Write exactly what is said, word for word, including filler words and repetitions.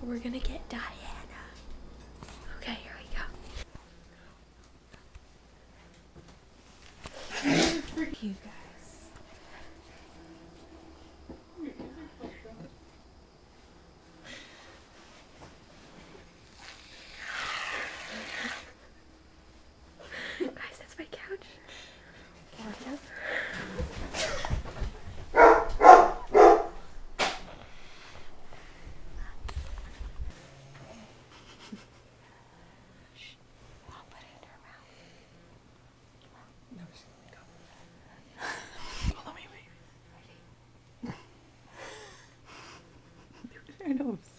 we're gonna get Diana. Okay, here we go. For you guys. Guys, that's my couch. Orca. I'll put it in her mouth. No, go. Follow me, baby. Ready? Her nose.